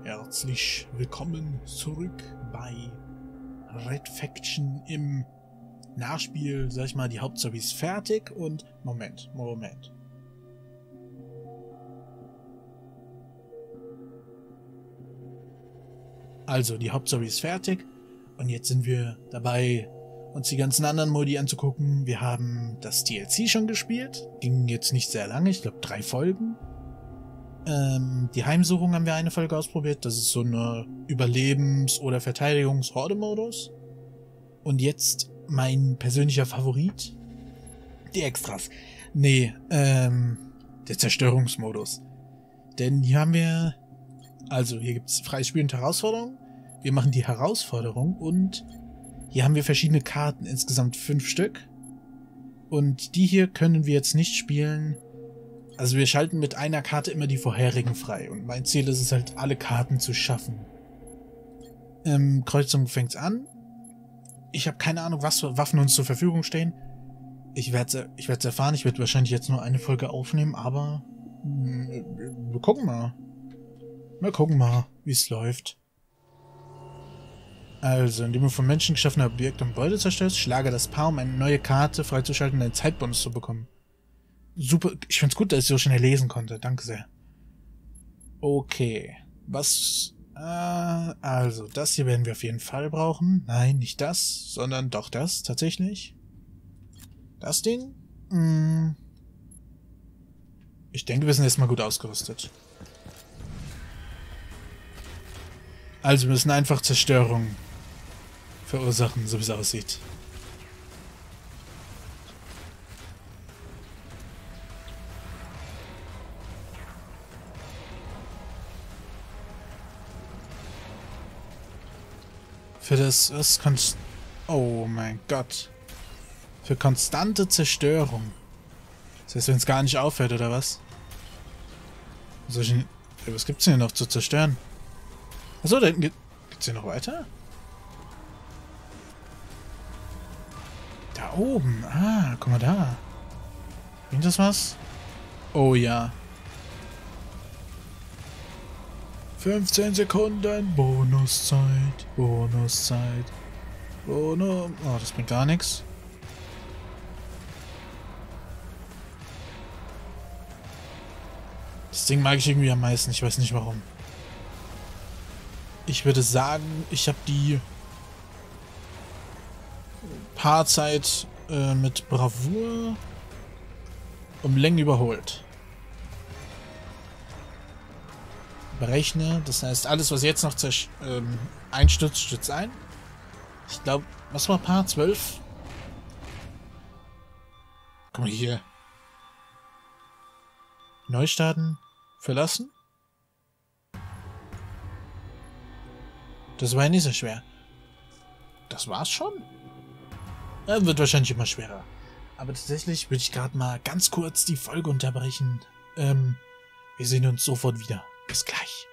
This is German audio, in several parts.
Herzlich willkommen zurück bei Red Faction im Nachspiel. Sag ich mal, die Hauptstory ist fertig und... Moment. Also, die Hauptstory ist fertig und jetzt sind wir dabei, uns die ganzen anderen Modi anzugucken. Wir haben das DLC schon gespielt. Ging jetzt nicht sehr lange, ich glaube 3 Folgen. Die Heimsuchung haben wir eine Folge ausprobiert. Das ist so eine Überlebens- oder Verteidigungs-Horde-Modus. Und jetzt mein persönlicher Favorit. Die Extras. Nee, der Zerstörungsmodus. Denn hier haben wir... Also, hier gibt es Freispiel und Herausforderung. Wir machen die Herausforderung und hier haben wir verschiedene Karten, insgesamt 5 Stück. Und die hier können wir jetzt nicht spielen. Also wir schalten mit einer Karte immer die vorherigen frei. Und mein Ziel ist es halt, alle Karten zu schaffen. Kreuzung fängt's an. Ich habe keine Ahnung, was für Waffen uns zur Verfügung stehen. Ich werde es erfahren. Ich werde wahrscheinlich jetzt nur eine Folge aufnehmen, aber wir gucken mal. Wir gucken mal, wie es läuft. Also, indem du von Menschen geschaffene Objekte und Gebäude zerstörst, schlage das Paar, um eine neue Karte freizuschalten und einen Zeitbonus zu bekommen. Super, ich find's gut, dass ich so schnell lesen konnte. Danke sehr. Okay. Was? Also, das hier werden wir auf jeden Fall brauchen. Nein, nicht das, sondern doch das, tatsächlich. Das Ding? Ich denke, wir sind erstmal gut ausgerüstet. Also, wir müssen einfach Zerstörung verursachen, so wie es aussieht. Für das... Oh mein Gott. Für konstante Zerstörung. Das heißt, wenn es gar nicht aufhört, oder was? Was gibt's denn hier noch zu zerstören? Achso, da hinten geht's hier noch weiter? Da oben. Ah, guck mal da. Bringt das was? Oh ja. 15 Sekunden. Bonuszeit. Oh, das bringt gar nichts. Das Ding mag ich irgendwie am meisten. Ich weiß nicht warum. Ich würde sagen, ich habe die Paarzeit mit Bravour um Längen überholt. Berechne, das heißt, alles, was jetzt noch einstürzt, stürzt ein. Ich glaube, was war Paar 12? Guck mal hier. Neustarten, verlassen. Das war ja nicht so schwer. Das war's schon? Wird wahrscheinlich immer schwerer. Aber tatsächlich würde ich gerade mal ganz kurz die Folge unterbrechen. Wir sehen uns sofort wieder. Bis gleich.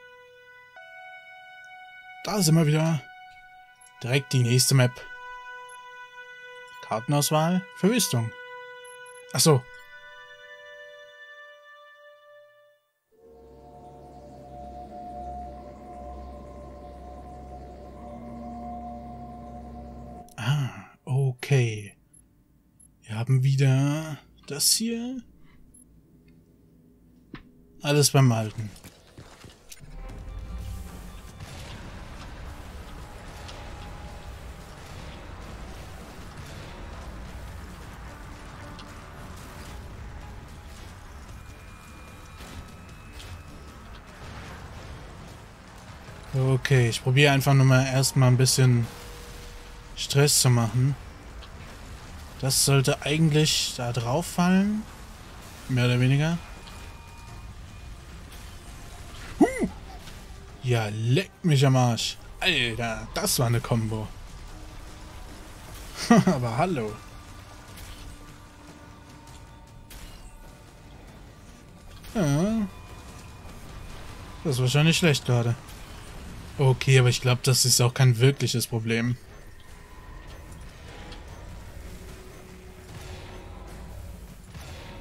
Da sind wir wieder. Direkt die nächste Map. Kartenauswahl, Verwüstung. Achso. Okay. Wir haben wieder das hier. Alles beim Alten. Okay, ich probiere einfach nur mal erstmal ein bisschen Stress zu machen. Das sollte eigentlich da drauf fallen. Mehr oder weniger. Ja, leck mich am Arsch. Alter, das war eine Kombo. Aber hallo. Ja. Das ist wahrscheinlich schlecht gerade. Okay, aber ich glaube, das ist auch kein wirkliches Problem.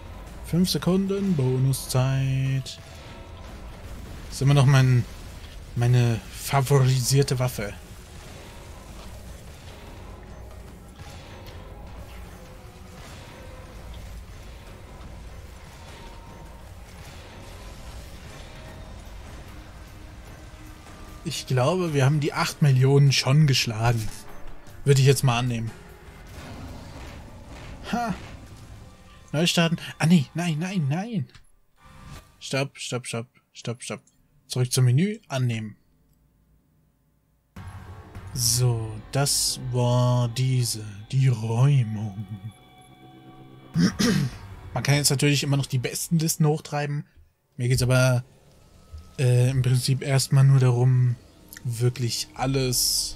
5 Sekunden Bonuszeit. Das ist immer noch mein Meine favorisierte Waffe. Ich glaube, wir haben die 8 Millionen schon geschlagen. Würde ich jetzt mal annehmen. Ha. Neu starten. Ah, nee. Nein, nein, nein. Stopp, stopp, stopp. Stopp, stopp. Zurück zum Menü. Annehmen. So, das war die Räumung. Man kann jetzt natürlich immer noch die besten Listen hochtreiben. Mir geht es aber im Prinzip erstmal nur darum, wirklich alles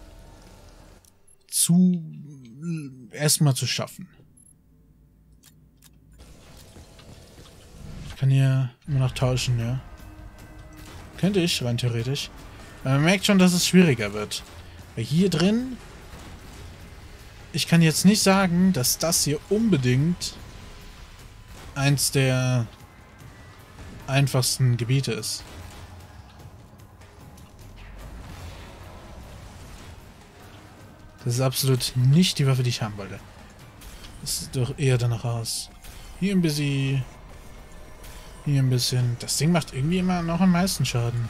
erstmal zu schaffen. Ich kann hier immer noch tauschen, ja. Könnte ich, rein theoretisch. Aber man merkt schon, dass es schwieriger wird. Weil hier drin, ich kann jetzt nicht sagen, dass das hier unbedingt eins der einfachsten Gebiete ist. Das ist absolut nicht die Waffe, die ich haben wollte. Das sieht doch eher danach aus. Hier ein bisschen. Hier ein bisschen. Das Ding macht irgendwie immer noch am meisten Schaden.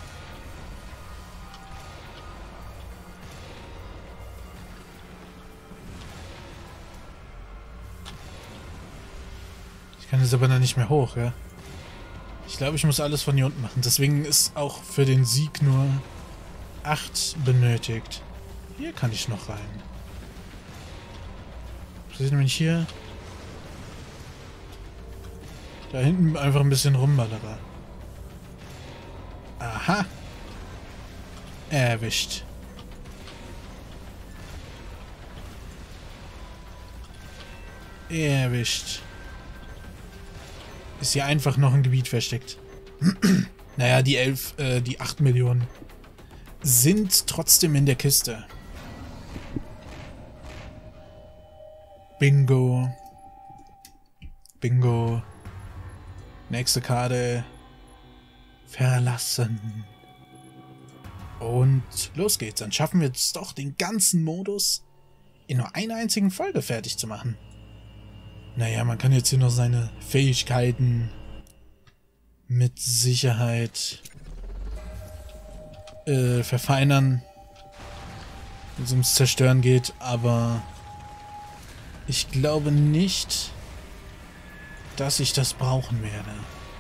Ich kann jetzt aber noch nicht mehr hoch, ja? Ich glaube, ich muss alles von hier unten machen. Deswegen ist auch für den Sieg nur 8 benötigt. Hier kann ich noch rein. Was ist, wenn ich hier da hinten einfach ein bisschen rumballere? Aha. Erwischt. Erwischt. Ist hier einfach noch ein Gebiet versteckt. Naja, die 8 Millionen sind trotzdem in der Kiste. Bingo. Bingo. Nächste Karte. Verlassen. Und los geht's. Dann schaffen wir jetzt doch den ganzen Modus in nur einer einzigen Folge fertig zu machen. Naja, man kann jetzt hier noch seine Fähigkeiten mit Sicherheit verfeinern, wenn es ums Zerstören geht, aber ich glaube nicht, dass ich das brauchen werde.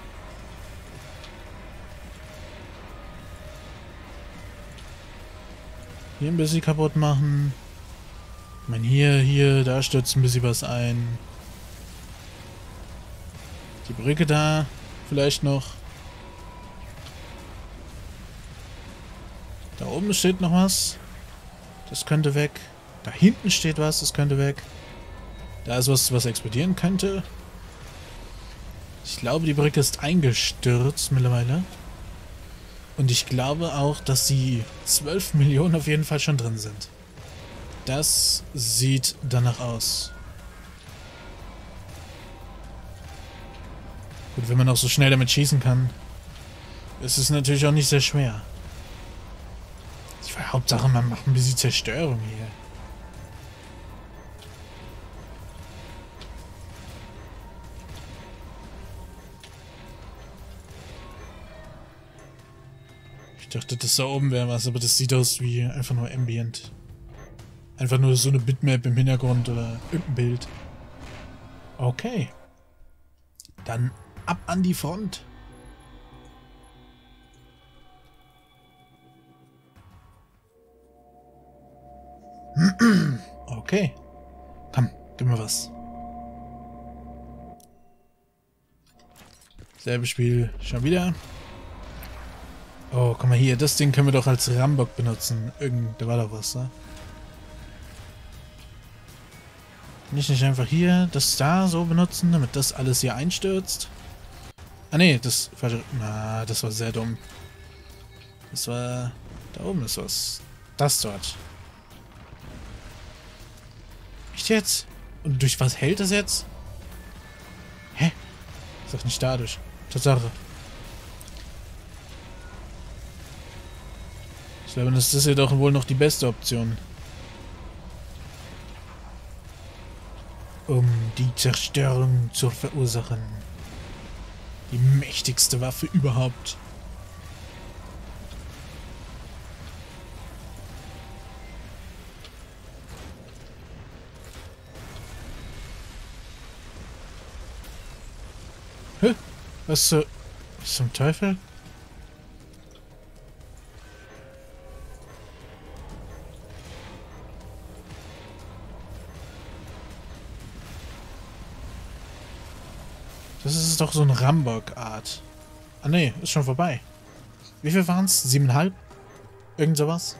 Hier ein bisschen kaputt machen. Ich meine, hier, da stürzt ein bisschen was ein. Die Brücke da, vielleicht noch. Da oben steht noch was. Das könnte weg. Da hinten steht was, das könnte weg. Da ist was explodieren könnte. Ich glaube, die Brücke ist eingestürzt mittlerweile. Und ich glaube auch, dass die 12 Millionen auf jeden Fall schon drin sind. Das sieht danach aus. Gut, wenn man auch so schnell damit schießen kann, ist es natürlich auch nicht sehr schwer. Hauptsache, man macht ein bisschen Zerstörung hier. Ich dachte, das da oben wäre was, aber das sieht aus wie einfach nur Ambient. Einfach nur so eine Bitmap im Hintergrund oder irgendein Bild. Okay. Dann ab an die Front. Okay. Komm, gib mir was. Selbe Spiel schon wieder. Oh, guck mal hier. Das Ding können wir doch als Rambock benutzen. Da war doch was, ne? Kann ich nicht einfach hier das da so benutzen, damit das alles hier einstürzt? Ah ne, das war sehr dumm. Das war... Da oben ist was. Das dort. Echt jetzt? Und durch was hält das jetzt? Hä? Ist doch nicht dadurch. Tatsache. Ich glaube, das ist ja doch wohl noch die beste Option. Um die Zerstörung zu verursachen. Die mächtigste Waffe überhaupt. Hä? Was zum Teufel? Das ist doch so eine Rambock-Art. Ah ne, ist schon vorbei. Wie viel waren's? 7,5? Irgend sowas?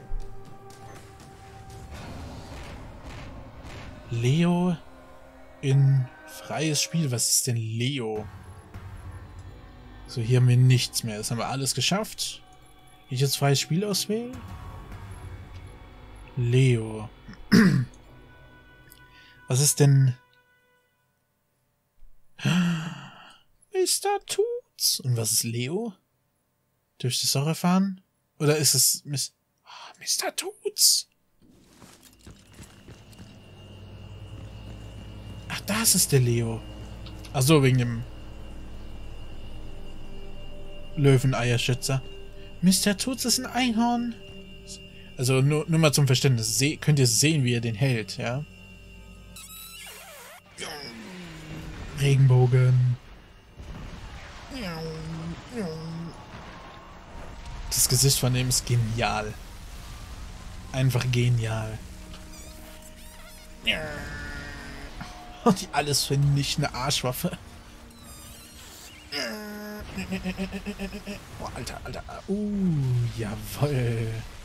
Leo in freies Spiel. Was ist denn Leo? So, hier haben wir nichts mehr. Das haben wir alles geschafft. Ich jetzt freies Spiel auswählen? Leo. Was ist denn... Mr. Toots. Und was ist Leo? Dürfte ich das auch erfahren? Oder ist es Mr. Toots? Ach, das ist der Leo. Ach so, wegen dem Löweneierschützer. Mr. Toots ist ein Einhorn. Also nur mal zum Verständnis. Könnt ihr sehen, wie er den hält, ja? Regenbogen. Das Gesicht von dem ist genial. Einfach genial. Und die alles vernichtende Arschwaffe. Boah, Alter. Jawoll.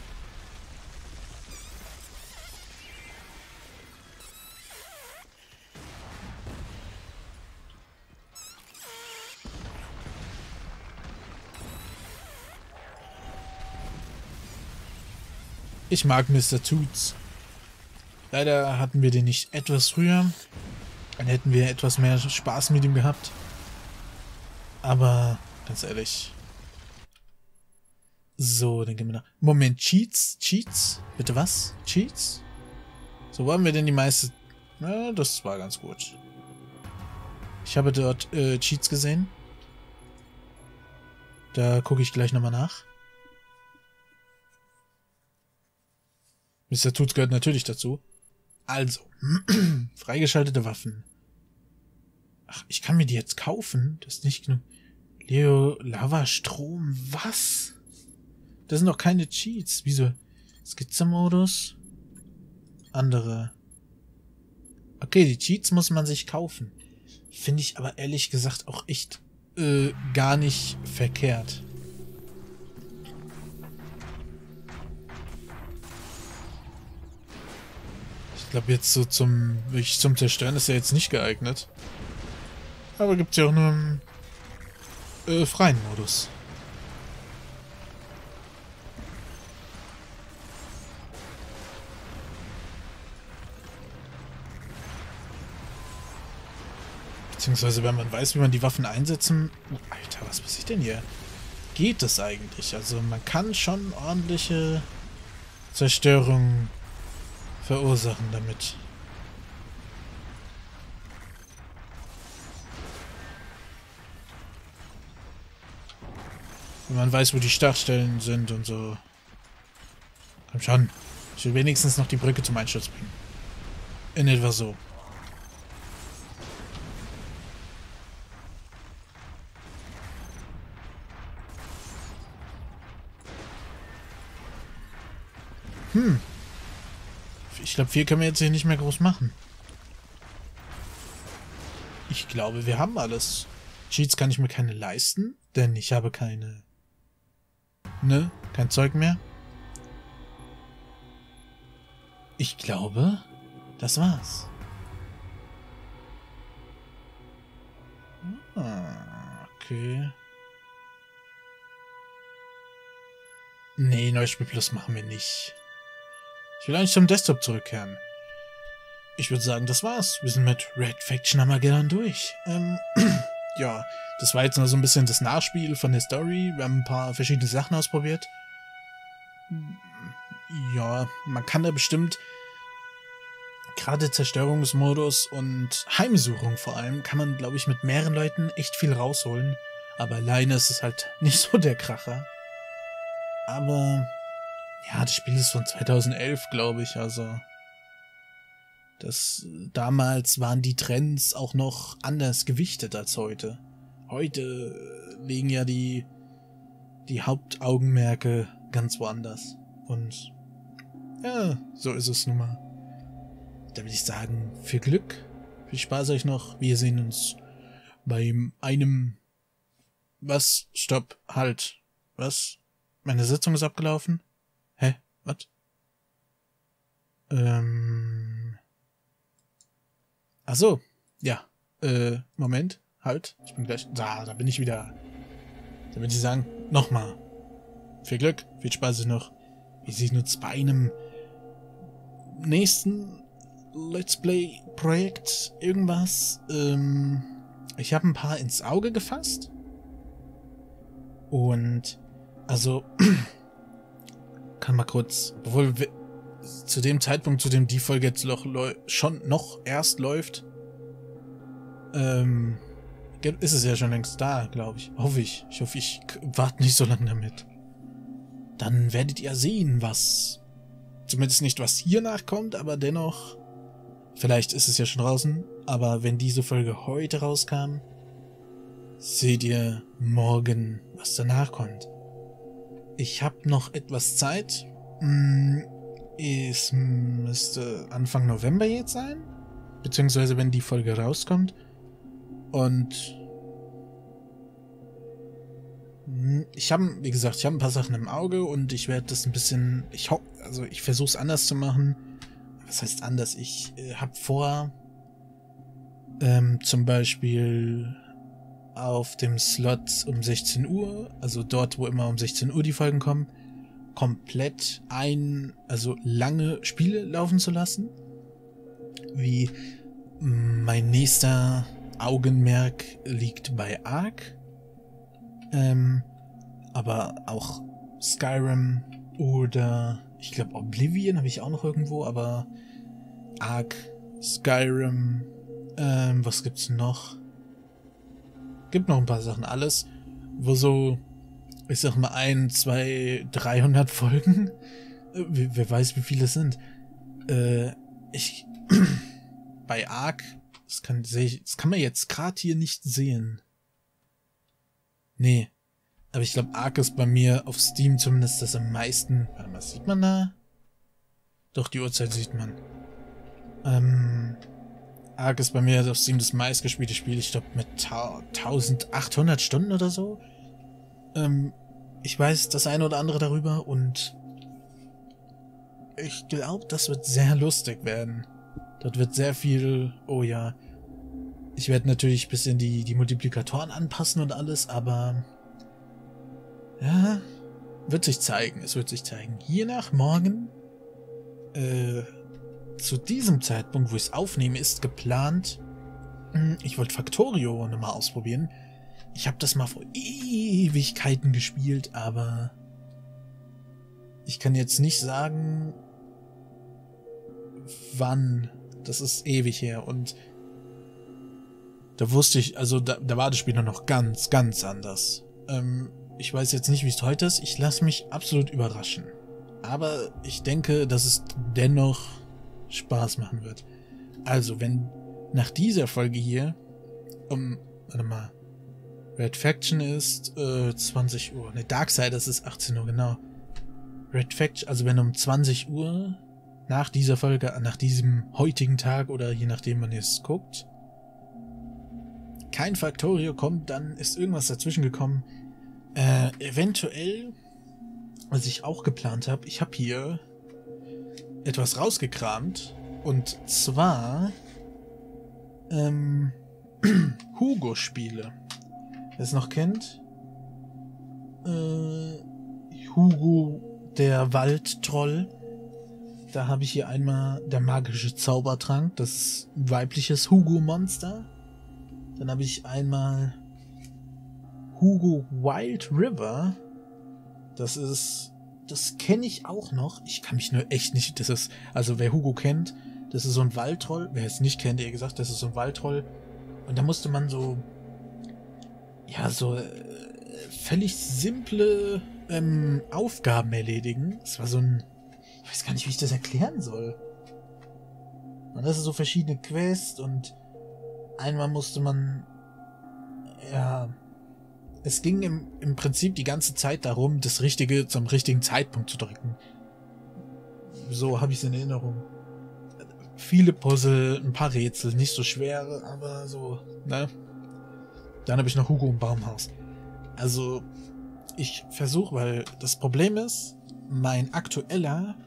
Ich mag Mr. Toots. Leider hatten wir den nicht etwas früher. Dann hätten wir etwas mehr Spaß mit ihm gehabt. Aber, ganz ehrlich. So, dann gehen wir nach... Moment, Cheats? Cheats? Bitte was? Cheats? So, wo haben wir denn die meiste... Na, das war ganz gut. Ich habe dort Cheats gesehen. Da gucke ich gleich nochmal nach. Mr. Toots gehört natürlich dazu. Also, freigeschaltete Waffen. Ach, ich kann mir die jetzt kaufen? Das ist nicht genug. Leo, Lava, Strom, was? Das sind doch keine Cheats. Wieso? Skizze-Modus? Andere. Okay, die Cheats muss man sich kaufen. Finde ich aber ehrlich gesagt auch echt gar nicht verkehrt. Ich glaube jetzt so zum Zerstören ist er jetzt nicht geeignet. Aber gibt es ja auch nur im freien Modus. Beziehungsweise wenn man weiß, wie man die Waffen einsetzen... Oh, Alter, was passiert denn hier? Geht das eigentlich? Also man kann schon ordentliche Zerstörung verursachen damit. Wenn man weiß, wo die Startstellen sind und so. Komm schon. Ich will wenigstens noch die Brücke zum Einsturz bringen. In etwa so. Ich glaube, viel können wir jetzt hier nicht mehr groß machen. Ich glaube, wir haben alles. Cheats kann ich mir keine leisten, denn ich habe keine... Ne? Kein Zeug mehr. Ich glaube, das war's. Okay. Nee, Neuspiel Plus machen wir nicht. Ich will eigentlich zum Desktop zurückkehren. Ich würde sagen, das war's. Wir sind mit Red Faction Armageddon durch. Ja, das war jetzt noch so ein bisschen das Nachspiel von der Story. Wir haben ein paar verschiedene Sachen ausprobiert. ja, man kann da bestimmt gerade Zerstörungsmodus und Heimsuchung vor allem kann man, glaube ich, mit mehreren Leuten echt viel rausholen. Aber alleine ist es halt nicht so der Kracher. Aber ja, das Spiel ist von 2011, glaube ich, also damals waren die Trends auch noch anders gewichtet als heute. Heute liegen ja die Hauptaugenmerke ganz woanders. Und ja, so ist es nun mal. Da würde ich sagen, viel Glück, viel Spaß euch noch. Wir sehen uns bei einem... Was? Stopp, halt. Was? Meine Sitzung ist abgelaufen? Hä? Was? Ach so, ja. Moment, halt. Ich bin gleich... Da bin ich wieder. Da würde ich sagen, nochmal. Viel Glück, viel Spaß euch noch. Wir sehen uns bei einem nächsten Let's Play Projekt, irgendwas. Ich habe ein paar ins Auge gefasst. Und, also, kann mal kurz, obwohl zu dem Zeitpunkt, zu dem die Folge jetzt schon noch erst läuft, ist es ja schon längst da, glaube ich. Hoffe ich. Ich hoffe, ich warte nicht so lange damit. Dann werdet ihr sehen, was, zumindest nicht, was hier nachkommt, aber dennoch, vielleicht ist es ja schon draußen, aber wenn diese Folge heute rauskam, seht ihr morgen, was danach kommt. Ich habe noch etwas Zeit. Es müsste Anfang November jetzt sein, beziehungsweise wenn die Folge rauskommt. Und ich habe, wie gesagt, ein paar Sachen im Auge und ich werde das ein bisschen, ich versuche es anders zu machen. Was heißt anders? Ich habe vor, zum Beispiel auf dem Slot um 16 Uhr, also dort, wo immer um 16 Uhr die Folgen kommen, komplett lange Spiele laufen zu lassen. Wie mein nächster Augenmerk liegt bei Ark. Aber auch Skyrim oder ich glaube Oblivion habe ich auch noch irgendwo, aber Ark, Skyrim, was gibt's noch? Gibt noch ein paar Sachen, alles, wo so, ich sag mal 1, 2, 300 Folgen, wer weiß wie viele es sind, bei Ark, das kann man jetzt gerade hier nicht sehen. Nee, aber ich glaube Ark ist bei mir auf Steam zumindest das am meisten, warte mal, sieht man da? Doch, die Uhrzeit sieht man. Ark ist bei mir auf Steam das meistgespielte Spiel, ich glaube mit 1800 Stunden oder so. Ich weiß das eine oder andere darüber und ich glaube, das wird sehr lustig werden. Dort wird sehr viel, oh ja, ich werde natürlich ein bisschen die Multiplikatoren anpassen und alles, aber ja, wird sich zeigen, es wird sich zeigen. Hier nach morgen, zu diesem Zeitpunkt, wo ich es aufnehme, ist geplant, ich wollte Factorio nochmal ausprobieren. Ich habe das mal vor Ewigkeiten gespielt, aber ich kann jetzt nicht sagen, wann. Das ist ewig her und da wusste ich, also da war das Spiel noch ganz, ganz anders. Ich weiß jetzt nicht, wie es heute ist. Ich lasse mich absolut überraschen. Aber ich denke, dass es dennoch Spaß machen wird. Also, wenn nach dieser Folge hier warte mal, Red Faction ist 20 Uhr. Ne, Darksiders ist 18 Uhr, genau. Red Faction, also wenn um 20 Uhr nach dieser Folge, nach diesem heutigen Tag oder je nachdem, wann ihr es guckt, kein Factorio kommt, dann ist irgendwas dazwischen gekommen. Eventuell, was ich auch geplant habe, ich habe hier etwas rausgekramt und zwar Hugo-Spiele. Wer es noch kennt? Hugo, der Waldtroll. Da habe ich hier einmal der magische Zaubertrank, das ist ein weibliches Hugo-Monster. Dann habe ich einmal Hugo Wild River. Das ist das kenne ich auch noch. Ich kann mich nur echt nicht, das ist, also wer Hugo kennt, das ist so ein Waldtroll. Wer es nicht kennt, eher gesagt, das ist so ein Waldtroll. Und da musste man so, ja, so völlig simple Aufgaben erledigen. Es war so ein, ich weiß gar nicht, wie ich das erklären soll. Und das ist so verschiedene Quests und einmal musste man, ja, es ging im Prinzip die ganze Zeit darum, das Richtige zum richtigen Zeitpunkt zu drücken. So habe ich es in Erinnerung. Viele Puzzle, ein paar Rätsel, nicht so schwere, aber so, ne? Dann habe ich noch Hugo im Baumhaus. Also, ich versuche, weil das Problem ist, mein aktuelles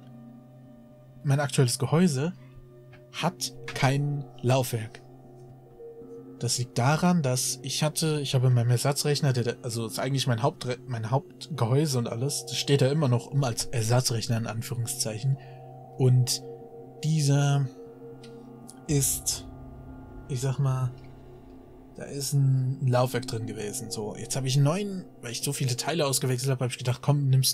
Gehäuse hat kein Laufwerk. Das liegt daran, dass ich habe in meinem Ersatzrechner, also ist eigentlich mein Hauptgehäuse und alles, das steht da immer noch als Ersatzrechner in Anführungszeichen. Und dieser ist, ich sag mal, da ist ein Laufwerk drin gewesen. So, jetzt habe ich einen neuen, weil ich so viele Teile ausgewechselt habe, habe ich gedacht, komm, nimmst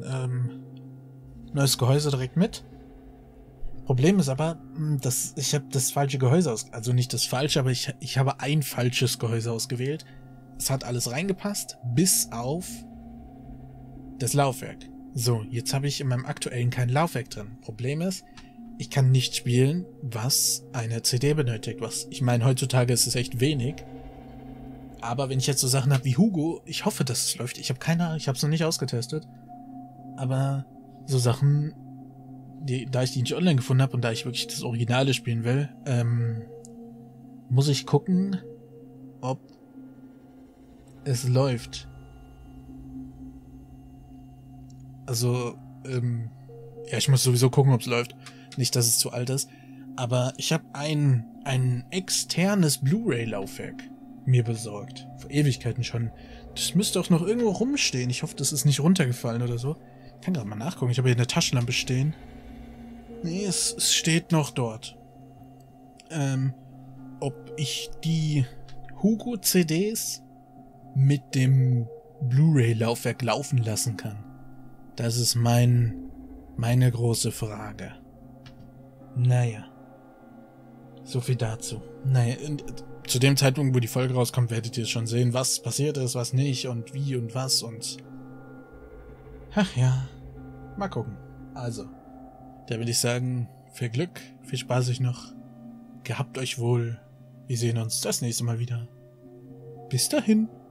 neues Gehäuse direkt mit. Problem ist aber, ich habe das falsche Gehäuse also nicht das falsche, aber ich habe ein falsches Gehäuse ausgewählt. Es hat alles reingepasst, bis auf das Laufwerk. So, jetzt habe ich in meinem aktuellen kein Laufwerk drin. Problem ist, ich kann nicht spielen, was eine CD benötigt. Ich meine, heutzutage ist es echt wenig. Aber wenn ich jetzt so Sachen habe wie Hugo, ich hoffe, dass es läuft. Ich habe es noch nicht ausgetestet. Aber so Sachen, da ich die nicht online gefunden habe und da ich wirklich das Originale spielen will, muss ich gucken, ob es läuft. Also, ja, ich muss sowieso gucken, ob es läuft. Nicht, dass es zu alt ist. Aber ich habe ein externes Blu-ray-Laufwerk mir besorgt. Vor Ewigkeiten schon. Das müsste auch noch irgendwo rumstehen. Ich hoffe, das ist nicht runtergefallen oder so. Ich kann gerade mal nachgucken. Ich habe hier eine Taschenlampe stehen. Nee, es steht noch dort. Ob ich die Hugo-CDs mit dem Blu-ray-Laufwerk laufen lassen kann. Das ist meine große Frage. Naja. So viel dazu. Naja, zu dem Zeitpunkt, wo die Folge rauskommt, werdet ihr schon sehen, was passiert ist, was nicht und wie und was und... Ach ja. Mal gucken. Also, da will ich sagen, viel Glück, viel Spaß euch noch. Gehabt euch wohl. Wir sehen uns das nächste Mal wieder. Bis dahin.